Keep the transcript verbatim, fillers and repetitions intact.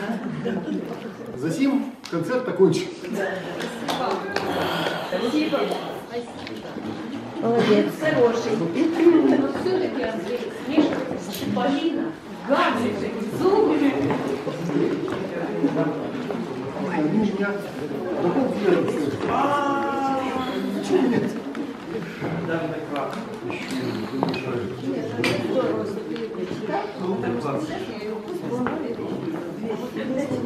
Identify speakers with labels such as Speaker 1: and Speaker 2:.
Speaker 1: Затем концерт окончен.
Speaker 2: Спасибо.
Speaker 3: Молодец.
Speaker 2: Хороший. Но все-таки, Андрей, Миша, Полина, гаджеты, зубы.
Speaker 1: Они меня такого делают. Почему нет?
Speaker 2: Здорово, что ты прочитал.